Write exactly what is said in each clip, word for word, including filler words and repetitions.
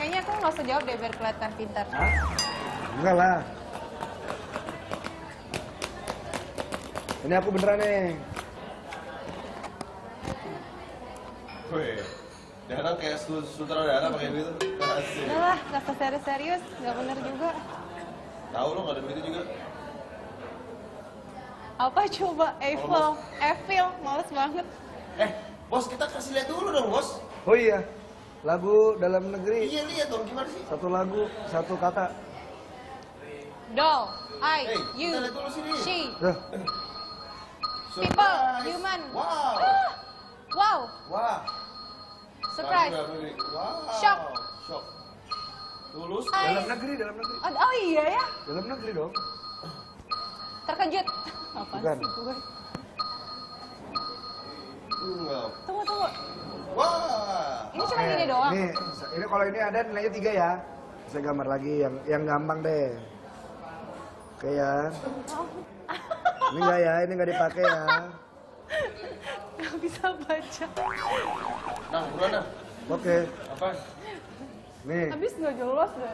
Kayaknya aku nggak usah jawab deh biar kelihatan pintar. Hah? Enggak lah. Ini aku beneran nih. Wih, Dana kayak sutradara pakai gitu. Udah lah, nggak usah serius-serius, nggak bener juga. Tahu lo nggak ada begitu juga. Apa coba? Eiffel, Eiffel, males banget. Eh, bos kita kasih lihat dulu dong, bos. Oh iya, lagu dalam negeri. Iya lihat dong, gimana sih? Satu lagu, satu kata. Doll, I, Hey, you, kita lihat dulu sini. she, Dah. people, Surprise. human. Wow. Ah, wow, Wah. surprise. Dalam negeri. Wow. Shock. Shock. Tulus. I- Dalam negeri, dalam negeri. Oh, oh iya ya, Dalam negeri dong. terkejut. Apa Bukan. sih gue? Tunggal. Tunggu, tunggu. Wah. Ini cuma Oke, gini doang. Ini, ini kalau ini ada nilainya tiga ya. Saya gambar lagi yang yang gampang deh. Oke ya. Ini enggak ya, ini enggak dipakai ya. Gak bisa baca. Nah, buruan dah. Oke. Apa? Nih. Habis nggak jelas deh.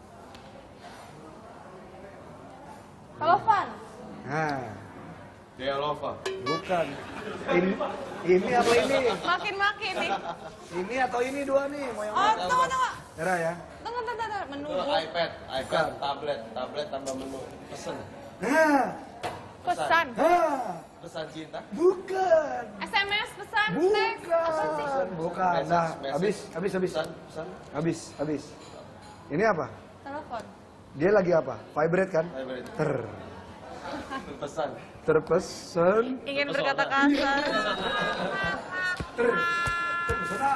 Telepon. Nah, Dia Lova. bukan. Ini ini apa ini? Makin-makin nih. Ini atau ini dua nih? Mau yang Oh, mana? tunggu, tunggu. Merah ya. Tunggu, tunggu, tunggu. Tuh, Menunggu. iPad, iPad, tablet, tablet tambah menu. Pesen. Nah, Pesan. nah, Pesan cinta. bukan. S M S, pesan, teks. Apa sih? Bukan. Bukan. Message, Nah, message. habis, habis, habis. Pesan, pesan. Habis, habis. Ini apa? Telepon. Dia lagi apa? Vibrate kan? Vibrate. Ter. Pesan. Terpesan. Ingin berkata kasar. Ter. Terpesona.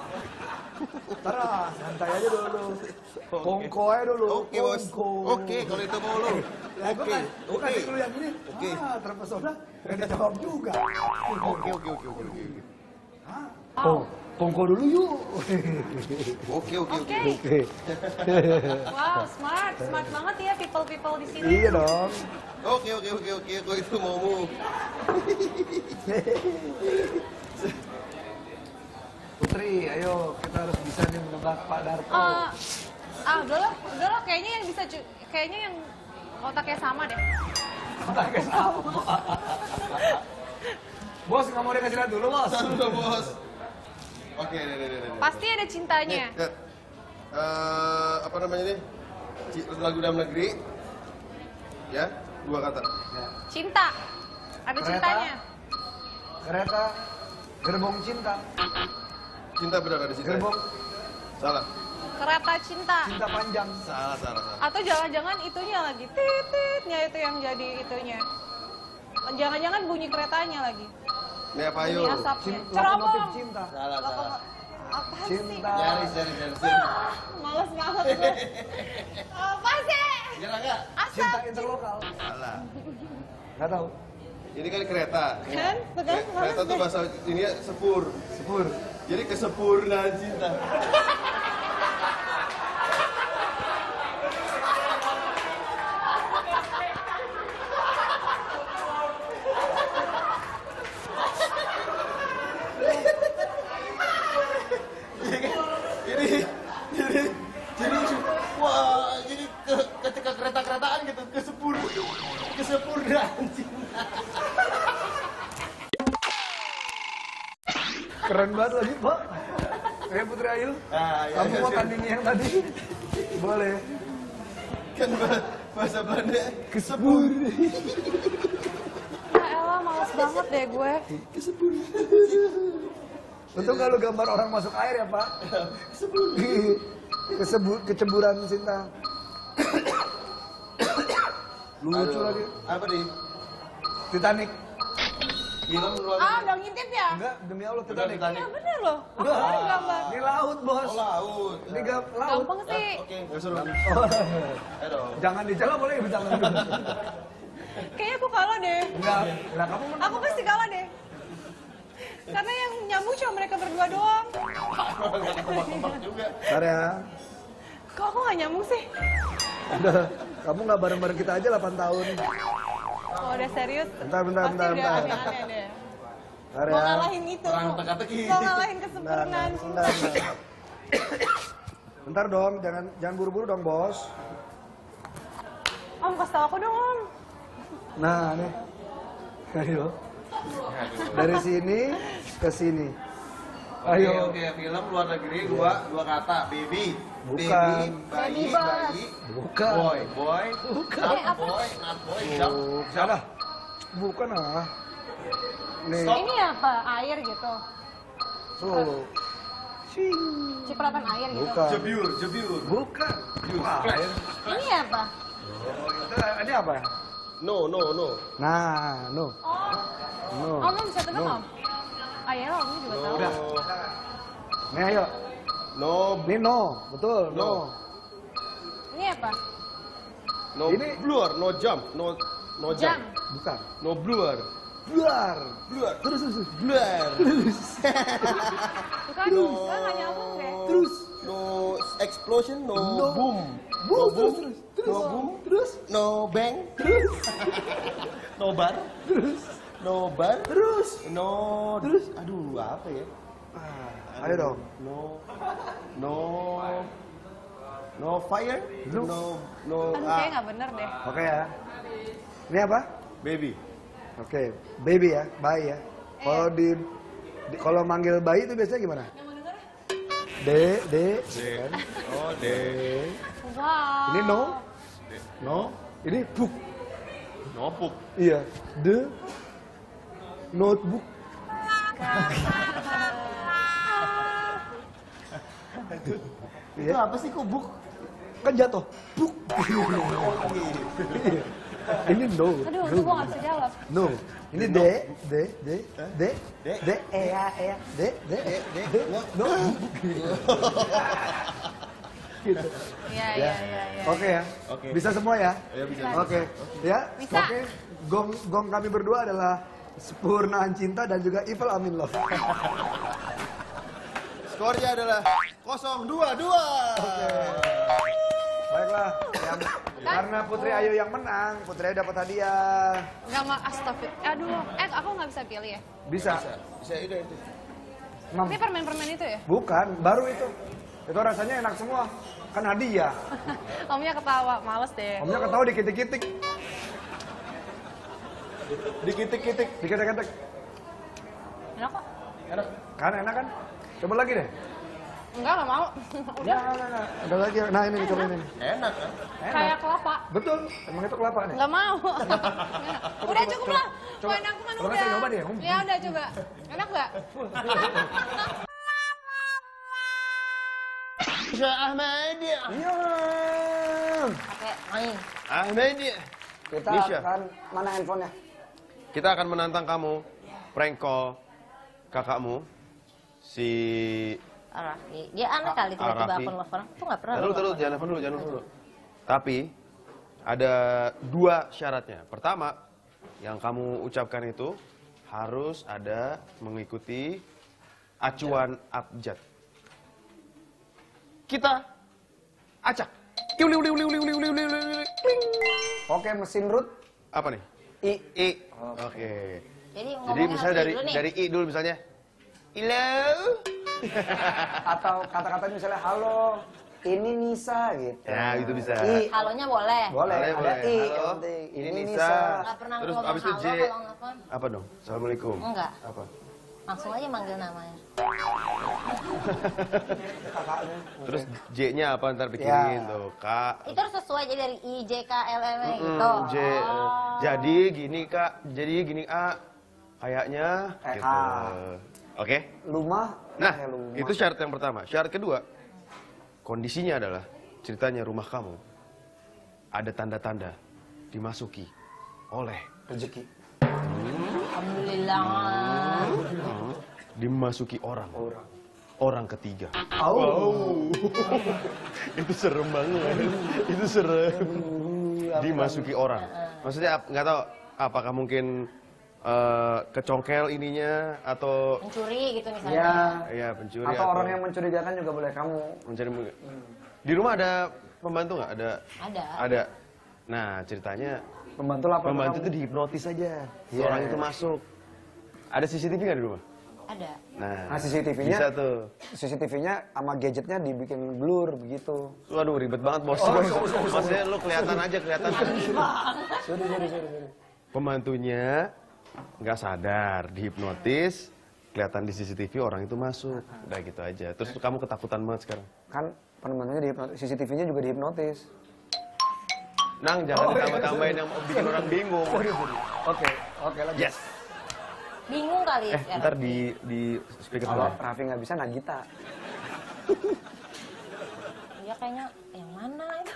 Tara, santai aja dulu. Pongko aja dulu. Oke, bos. Pongko. Oke, kalau itu mau lo. Lah, gua Oke, kan- gua oke. kasih dulu yang ini. Oke. Ah, terpesona. Nggak dijawab juga. Oke, oke, oke, oke, oke. Hah? Au. Oh, Pongko dulu yuk. Oke, oke, oke. Oke. Oke. Wow, smart. Smart banget ya people-people di sini. Iya dong. Oke, oke, oke, oke. Kalau itu maumu. Putri, ayo kita harus bisa nih menebak Pak Darto. Eh, ah, udahlah, udahlah. Kayaknya yang bisa, cu- kayaknya yang otaknya sama deh. Otaknya sama. Bos, nggak mau dikasih lihat dulu, bos. Satu dong, bos. Oke, deh, deh, deh, deh. Pasti ada cintanya. Nih, lihat. Eh, apa namanya nih? Ci- Lagu dalam negeri. Ya, dua kata. Ya. Cinta. Ada Kereta. cintanya. Kereta, gerbong cinta, Cinta benar ada cinta. gerbong Salah. Kereta cinta. cinta panjang. Salah, salah, salah. Atau jangan-jangan itunya lagi. Tititnya itu yang jadi itunya. Jangan-jangan bunyi keretanya lagi. Ini apa Bunyi yuk? asapnya. Cin- lokomotif Cerobong. cinta. Salah, salah. Apa sih? Cinta. Nyaris, nyaris, nyaris. Ah, males banget gue. Apa sih? Kira nggak? Cinta Asap. interlokal. Salah. Nggak tahu. Ini kan kereta. Kan? Betul, Kre- Kereta tuh males bahasa ini ya, sepur. Sepur. Jadi kesempurnaan cinta. Ini, jadi, jadi, wah, jadi ke, ketika kereta-keretaan gitu, kesempur, kesempurnaan cinta. Keren banget lagi, Pak. Eh, Putri Ayu. Ah, ya, Kamu ya, mau siap. tanding yang tadi? Boleh. Kan bah- bahasa Belanda Kesepur. Ya elah, males banget deh gue. Untung kalau gambar orang masuk air ya, Pak. Kesebu kecemburan cinta. Lucu Aduh. lagi. Apa nih? Titanic. Film luar. Ah, udah ngintip ya? Enggak, demi Allah Bener, Titanic. Titanic. Ya bener loh. Apa Enggak. sih gambar? Ini laut, Bos. Oh, laut. Ini gam laut. Gampang sih. Oke, nggak seru. Oh. Ayo dong. Jangan dijala boleh jangan dulu. Kayaknya aku kalah deh. Enggak. Lah kamu menang. Aku pasti kalah deh. Karena yang nyambung cuma mereka berdua doang. Nggak ketebak-tebak juga. Bentar ya. Kok aku gak nyambung sih? Udah, kamu nggak bareng-bareng kita aja delapan tahun. Oh, udah serius? Bentar, bentar, Pasti bentar, udah bentar. aneh-aneh deh. Bentar Mau ya. ngalahin itu. Perang teka-teki. Mau ngalahin Bentar, kesempurnaan bentar, cinta. bentar. Bentar dong, jangan jangan buru-buru dong, Bos. Om, kasih tau aku dong, Om. Nah, nih. Ayo. Dari sini ke sini. Ayo. Oke, oke, film luar negeri dua dua kata, baby. Bukan. Baby, bayi, Baby boss. bayi. Bukan. Boy, boy. Bukan. Not Eh, apa? boy, not boy. Jump, Bukan ah. Bukan ah. Nih. Ini apa? Air gitu. Tuh. Cing. Cipratan air gitu. Bukan. Jebiur, jebiur. Bukan. Wah, air. Ini apa? Oh, itu- Ini apa? No, no, no. Nah, no. Oh, No. Om, Om bisa tebak, No. Om? Ah ya, Om juga No. tahu. Udah. Nih ayo. No, Ini no, betul, no. No. Ini apa? no Ini- blur, no jump, no no Jam. jump. Bukan. No blur. Luar. Blur. Terus terus. terus. Blur. Bukan, No. kan nggak nyambung deh. Terus. No explosion, no, No. boom. Boom, No terus, terus, terus. No boom. Terus. No bang. Terus. No bar. Terus. No bar. Terus. No. Terus. Aduh, apa ya? Ah, ayo dong. No. No. No fire. No. No. No. Aduh, ah, kayaknya nggak bener deh. Oke ya. Ini apa? baby. Oke, baby ya, bayi ya. Kalau di, di kalau manggil bayi itu biasanya gimana? Yang mau denger? De, de, D. kan? Oh, D. De. Wow. Ini no, no. Ini book. Nopuk. Iya, de, notebook. Itu Iya, apa sih kok buk? kan jatuh. Book. Iya. Ini no, Aduh, no, itu gua nggak bisa jawab. no. Ini de, de, de, de, De. de, ea, ea, de, de, de, de, no, no. Gitu. Iya, Ya. iya, iya. iya. Oke ya. Oke. Bisa semua ya? Ya bisa. Oke. Ya. Bisa. Oke. Gong gong kami berdua adalah Sempurnaan Cinta dan juga Evil Amin Love. Skornya adalah nol dua dua. Baiklah, yang karena Putri Ayu yang menang, Putri Ayu dapat hadiah. Nggak mau astagfir. Aduh, eh aku nggak bisa pilih ya. Bisa. Bisa itu itu. Mam. Ini permen-permen itu ya? Bukan, baru itu. Itu rasanya enak semua. Kan hadiah. Omnya ketawa, males deh. Omnya ketawa dikitik-kitik. Dikitik-kitik. Dikitik-kitik. Enak kok? Enak. Kan enak kan? Coba lagi deh. Enggak, nggak mau. Udah, Nah, nah, nah. Ada lagi. Nah, ini coba ini. Enak kan? kayak kelapa. Betul. Emang itu kelapa nih. Nggak mau. Udah cukup lah. coba. Poin aku kan Coba udah. kasih, coba deh. Ya udah coba. Enak nggak? Ahmad. Iya. Pakai main. Ahmad. Kita Nisha. akan mana handphonenya? Kita akan menantang kamu prank call kakakmu si Arafi. Dia aneh kali tiba-tiba Arafi. akun love orang. Itu nggak pernah. Jangan dulu, loh. jangan dulu, jangan telepon dulu, jangan telepon dulu. Tapi ada dua syaratnya. Pertama, yang kamu ucapkan itu harus ada mengikuti acuan abjad. Kita acak. Liu, liu, liu, liu, liu, liu, liu, liu, liu, liu. Kling. Oke, mesin root. Apa nih? I. I. Oke. Jadi, Jadi ngomongnya misalnya harus dari dulu nih. dari I dulu misalnya. Hello. Atau kata-katanya misalnya halo, ini Nisa gitu. Nah, itu bisa. I. Halonya boleh. Boleh, Boleh, ada boleh. I. Halo, yang penting. ini Ini Nisa. Nisa. Nggak pernah Terus ngomong abis itu halo J. kalau nelfon. Apa dong? Assalamualaikum. Enggak. Apa? Langsung aja manggil namanya. Kakaknya. Terus J-nya apa ntar bikinin Ya. tuh. K. Itu harus sesuai aja dari I, J, K, L, M, Mm, gitu. J. Oh. Jadi gini Kak, jadi gini A. Kayaknya Eh, gitu. A. Oke. Lumah. Nah, eh, lumah. itu syarat yang pertama. Syarat kedua, kondisinya adalah ceritanya rumah kamu ada tanda-tanda dimasuki oleh rezeki. Alhamdulillah. Hmm, dimasuki orang. Orang. Orang ketiga. Oh. Itu serem banget. Itu serem. Dimasuki orang. Maksudnya ap- nggak tahu apakah mungkin eh, kecongkel ininya atau Mencuri gitu misalnya. Ya. ya pencuri Atau orang yang mencurigakan juga boleh kamu. mencari di rumah ada pembantu nggak? Ada. Ada. Ada. Nah ceritanya Pembantu lapor ke pembantu kamu. itu dihipnotis aja. Si Iya. orang itu masuk. Ada C C T V nggak di rumah? Ada. Nah, Nah, C C T V-nya bisa tuh. C C T V-nya sama gadgetnya dibikin blur begitu. Waduh, ribet banget bos. Oh, sorry, sorry, sorry. Maksudnya lu kelihatan aja, kelihatan. Sorry, sorry, sorry, sorry. Pembantunya nggak sadar, dihipnotis, kelihatan di C C T V orang itu masuk. Udah gitu aja. Terus kamu ketakutan banget sekarang. Kan pembantunya dihipnotis, C C T V-nya juga dihipnotis. Nang, jangan ditambah-tambahin yang bikin orang bingung. Sorry, sorry. Oke, oke lagi. Yes. Bingung kali Eh, sekarang. ntar di di speaker Kalau dulu. Raffi nggak bisa, Nagita. Iya kayaknya yang mana itu?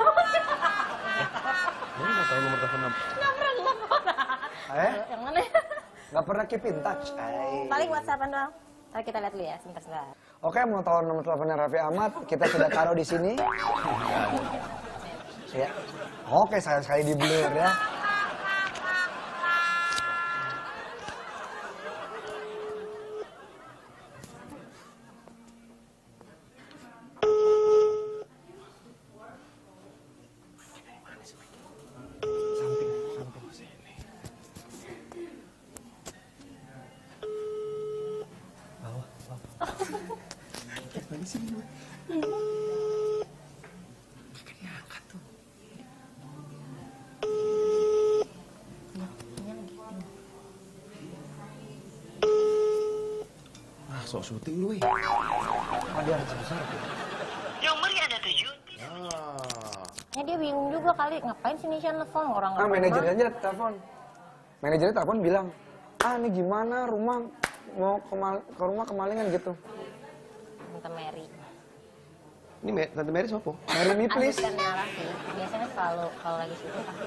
Ini nggak tahu nomor telepon apa. Nggak pernah telepon. Eh, Yang mana? nggak pernah keep in touch. Ay. Paling WhatsAppan doang. Ntar kita lihat dulu ya, sebentar-sebentar. Oke, mau tahu nomor teleponnya Raffi Ahmad? Kita sudah taruh di sini. Ya. Oke, saya sekali di blur ya. Ah, sok syuting lu, weh. Oh, dia harus besar. Nomor yang Anda tuju Ah. Ya dia bingung juga kali, ngapain sih Nisha nelfon orang Ah, manajernya aja telepon. Manajernya telepon bilang, ah ini gimana rumah mau ke, ke rumah kemalingan gitu. Tante Mary. Ini Me- Tante Mary siapa? Marry me please. Asistennya Raffi, biasanya selalu kalau lagi syuting pasti.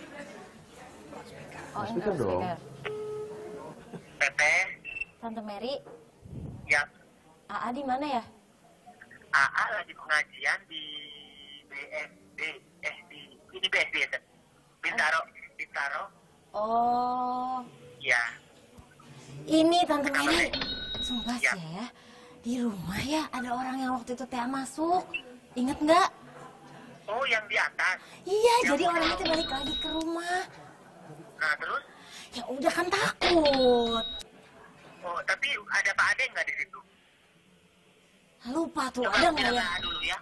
Oh, ini Speaker dong. speaker. Teteh, Tante Mary, ya A A di mana ya? A A lagi pengajian di B S D, eh di ini B S D ya, Teh? Bintaro, Bintaro, Oh, ya. ini Tante Mary. Kenapa, Sumpah Ya. sih ya, di rumah ya ada orang yang waktu itu Teh masuk. Ingat nggak? Oh yang di atas. Iya, Yang jadi mau orang nolong. itu balik lagi ke rumah. Nah terus, Ya udah kan takut. oh tapi ada Pak Ade nggak di situ? Lupa tuh, Coba ada aku nggak bilang ya? A A dulu ya.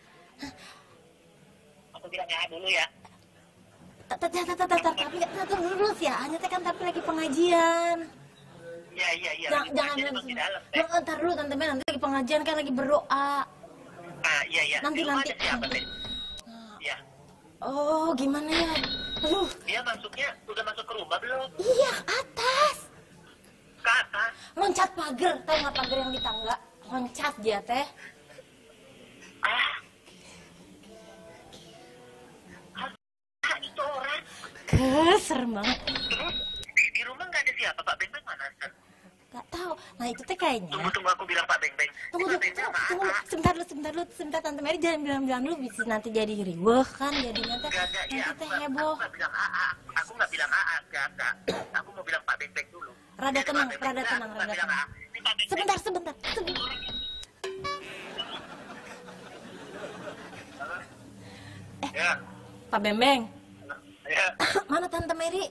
Aku bilang A A dulu ya. Tar, tar, tar, tar, tar, tapi tar, tunggu dulu sih ya. Hanya Teh kan tapi lagi pengajian. Iya iya iya. Jangan, Ini jangan pengajian bilang di dalam, Teh. Jangan, ntar dulu Tante Mary, nanti lagi pengajian kan lagi berdoa. Ah iya iya. Nanti, Di rumah nanti. ada siapa, Teh? Iya. Oh, gimana ya? Aduh, Dia masuknya udah masuk ke rumah belum? iya atas. Ke atas. Loncat pagar, tahu nggak pagar yang di tangga? Loncat dia Teh. Ah. Ah, itu orang. Keser banget. Terus di, di rumah nggak ada siapa? Pak Beng Beng mana? Stan? Gak tahu. Nah itu Teh kayaknya. Tunggu tunggu aku bilang Pak Beng Beng. Tunggu Ini dulu, Pak Beng Beng tunggu, sama tunggu, A A. sebentar dulu, sebentar dulu, sebentar Tante Mary jangan bilang-bilang dulu, bisa nanti jadi riweh kan, jadinya Teh, Gak, gak, nanti iya, aku Teh nggak- heboh. Aku nggak bilang A A. Aku nggak bilang A A, gak, gak. Aku mau bilang Pak Beng Beng dulu. Rada Ini Pak tenang, Beng Beng, rada enggak, tenang, aku nggak rada bilang tenang. A A. Ini Pak Beng Beng. Sebentar, sebentar, sebentar. Ya, Pak Bembeng, ya. mana Tante Mary?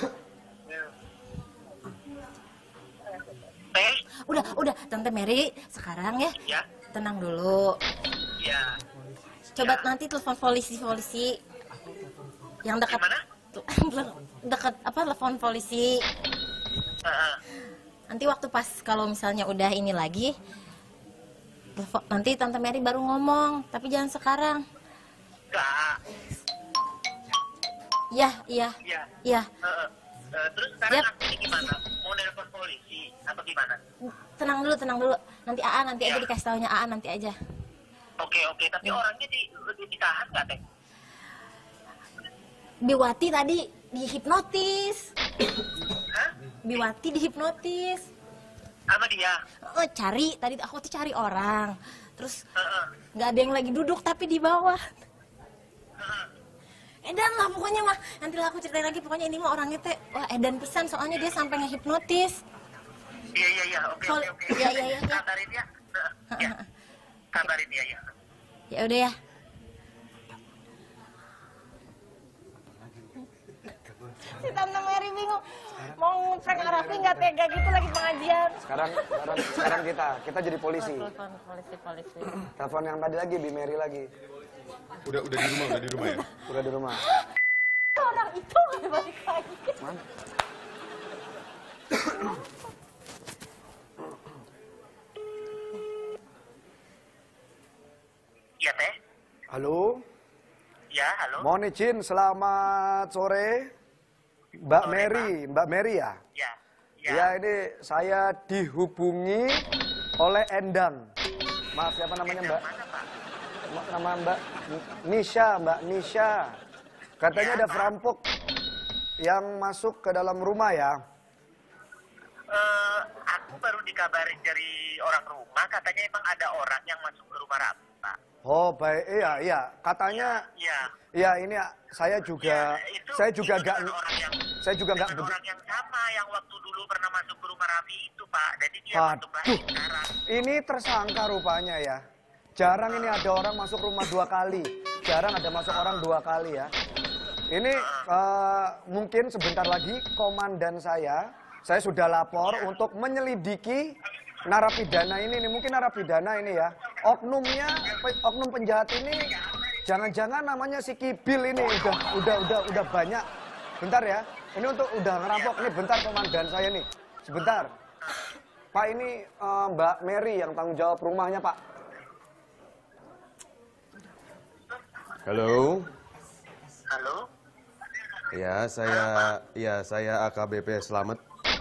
Teh, Udah, udah, Tante Mary, sekarang ya, ya, tenang dulu. ya. Coba nanti telepon polisi-polisi yang dekat. Gimana? Dekat apa telepon polisi. Heeh. Nanti waktu pas kalau misalnya udah ini lagi, telepon, nanti Tante Mary baru ngomong, tapi jangan sekarang. Gak. Iya, iya, Ya. iya. Heeh. Eh, terus sekarang Yap. aku ini gimana? Mau nelpon polisi apa gimana? Tenang dulu, tenang dulu. Nanti A A nanti aja Ya. dikasih taunya A A nanti aja. Oke oke, tapi Ya. orangnya di, di ditahan nggak Teh? Biwati tadi dihipnotis. Hah? Biwati dihipnotis. Sama dia? Oh, cari tadi aku tuh cari orang. Terus Heeh. nggak ada yang lagi duduk tapi di bawah. Heeh. Edan lah pokoknya mah. Nanti lah aku ceritain lagi pokoknya ini mah orangnya teh wah edan pisan soalnya dia sampai ngehipnotis. Iya iya iya, oke Sol- oke oke. iya, iya, iya. Kabarin ya. Heeh, ya. Kabarin dia ya. Ya udah ya. Si Tante Mary bingung. Mau prank Raffi nggak tega gitu lagi pengajian. Sekarang, sekarang, sekarang kita, kita jadi polisi. Telepon polisi, polisi. Telepon yang tadi lagi, Bi Mary lagi. Udah udah di rumah, udah di rumah ya. Udah di rumah. Orang itu nggak balik lagi. Mana? Iya teh. Halo, Ya, halo. mohon izin, selamat sore. Mbak Sore, Mary, Mbak Mary ya? Ya. Ya. Ya, ini saya dihubungi oleh Endang. Maaf, siapa namanya Mbak? Mana, Pak? Ma- Nama Mbak Nisha, Mbak Nisha. Katanya Ya, ada Pak. perampok yang masuk ke dalam rumah ya. Eh, aku baru dikabarin dari orang rumah, katanya emang ada orang yang masuk ke rumah Raffi, Pak. Oh, baik. Iya, iya. Katanya, Iya. iya ini saya juga, Ya, itu- saya juga itu nggak, dengan orang yang saya juga nggak dengan begi- orang yang sama yang waktu dulu pernah masuk ke rumah Raffi itu, Pak. Jadi dia Aduh. masuk lagi sekarang. Ini tersangka rupanya ya. Jarang ini ada orang masuk rumah dua kali. Jarang ada masuk orang dua kali ya. Ini eh, mungkin sebentar lagi komandan saya, saya sudah lapor untuk menyelidiki narapidana ini. Nih, mungkin narapidana ini ya. Oknumnya, pe- oknum penjahat ini, jangan-jangan namanya si Kibil ini udah, udah, udah, udah banyak. Bentar ya. Ini untuk udah ngerampok nih. Bentar komandan saya nih. Sebentar. Pak, ini eh, Mbak Mary yang tanggung jawab rumahnya, Pak. Halo. Halo? Ya, saya ya saya A K B P Slamet.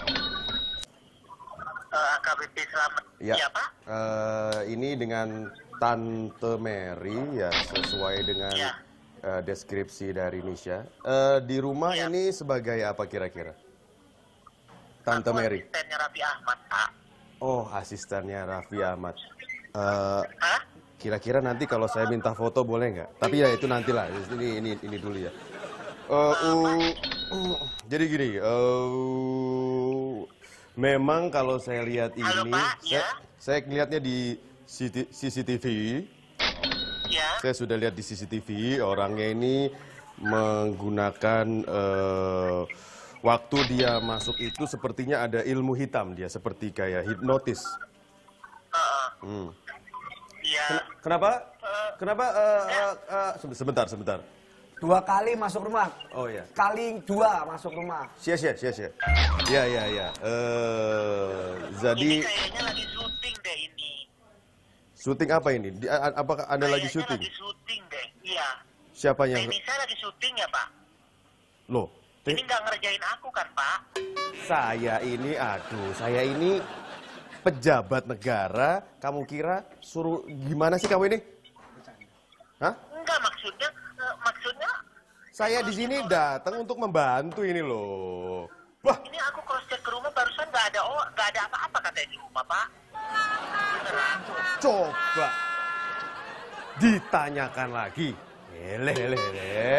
Eh, A K B P Selamat. Ya. Iya, Pak? Eh, ini dengan Tante Mary ya sesuai dengan Ya. eh, deskripsi dari Nisha. Eh, di rumah Ya. ini sebagai apa kira-kira? Tante Aku Mary. asistennya Raffi Ahmad, Pak. Oh, asistennya Raffi Ahmad. Eh, Hah? kira-kira nanti kalau saya minta foto boleh nggak? Tapi ya itu nantilah. Ini ini ini dulu ya. Eh, uh, uh, jadi gini, eh, memang kalau saya lihat ini, Halo, Pak, saya, ya? saya lihatnya di C C T V. Ya. Saya sudah lihat di C C T V orangnya ini menggunakan eh, waktu dia masuk itu sepertinya ada ilmu hitam dia seperti kayak hipnotis. Heeh. Hmm. Iya. Kenapa? Kenapa? eh, eh, eh, sebentar, sebentar. Dua kali masuk rumah. Oh ya. Kali dua masuk rumah. Sia sia sia sia. Ya ya ya. Eh, jadi Ini kayaknya lagi syuting deh ini. syuting apa ini? Di- a- apakah Anda lagi Kayaknya syuting? lagi syuting deh. Iya. Siapa yang Ini saya lagi syuting ya, Pak. Loh, Ini Teh, nggak ngerjain aku kan, Pak? saya ini aduh, saya ini pejabat negara, kamu kira suruh gimana sih kamu ini? Hah? Enggak, maksudnya eh, maksudnya Saya di sini datang untuk membantu ini loh. Wah, ini aku cross check ke rumah barusan nggak ada oh nggak ada apa-apa katanya di rumah, Pak. Beneran? coba ditanyakan lagi. Hele hele hele.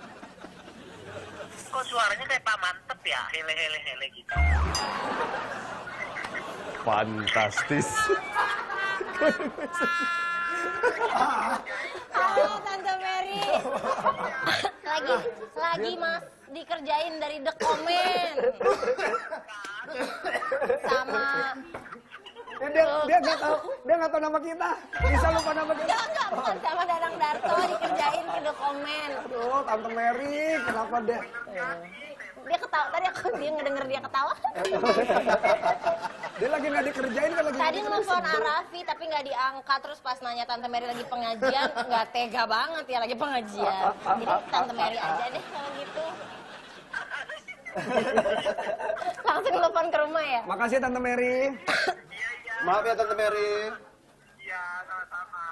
Kok suaranya kayak Pak Mantep ya? Hele hele hele gitu. Fantastis. Halo Tante Mary. lagi lagi Mas dikerjain dari The Comment. Sama Eh, dia dia nggak tahu, dia nggak tahu nama kita. Bisa lupa nama kita. enggak enggak bukan sama Danang Darto dikerjain ke The Comment. Aduh, Tante Mary, kenapa deh? Dia ketawa tadi aku dia ngedenger dia ketawa. Dia lagi nggak dikerjain kan lagi. Tadi nelfon Arafi tapi nggak diangkat, terus pas nanya Tante Mary lagi pengajian nggak tega banget ya lagi pengajian. Jadi Tante Mary aja deh kalau gitu. Langsung telepon ke rumah ya. Makasih Tante Mary. Maaf ya Tante Mary. Iya, sama-sama.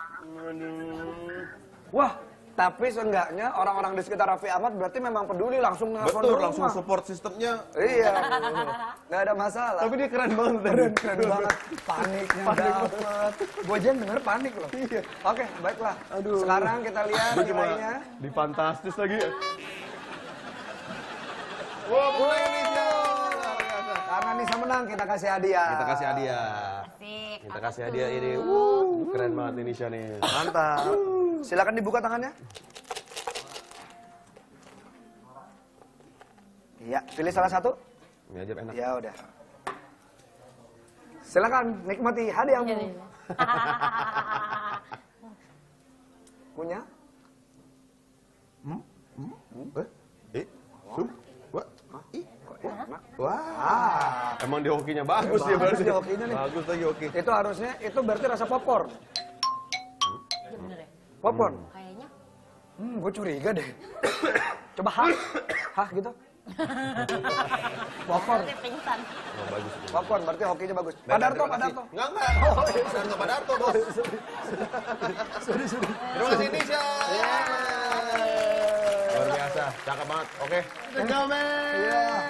Wah, tapi seenggaknya orang-orang di sekitar Raffi Ahmad berarti memang peduli langsung nelfon Betul, rumah. langsung support sistemnya. Iya, nggak ada masalah. Tapi dia keren banget tadi. keren, keren banget. Paniknya dapet. Gue aja yang denger panik loh. Iya. Oke, baiklah. Sekarang kita lihat Gue cuma nilainya. di fantastis lagi. Wah, boleh nih, luar biasa. Karena Nisa menang, kita kasih hadiah. Kita kasih hadiah. Asik. Kita kasih hadiah ini. Wuh, keren banget ini Nisha nih. Mantap. Silakan dibuka tangannya. Ya, pilih salah satu. Ini aja enak. Ya udah. Silakan nikmati hadiahmu. Punya? Hmm? Hmm? Eh? Eh? Sum? Wah? Ih? Kok enak? Wah. Ah, Emang di hokinya bagus ya bagus berarti. di hokinya nih. Bagus lagi hoki. itu harusnya itu berarti rasa popcorn. Iya bener ya? Popcorn. Kayaknya. Hmm, gue curiga deh. Coba hah, hah gitu. Popcorn, Nanti pingsan. Oh, bagus. itu. popcorn berarti hokinya bagus. Baik, Pak Darto, terima Pak kasih. Darto. Enggak, enggak. Oh, Darto, Pak Darto, bos. Sorry, sorry. Terima kasih, Nisha. Luar biasa, cakep banget. Oke. Let's go, man. Iya.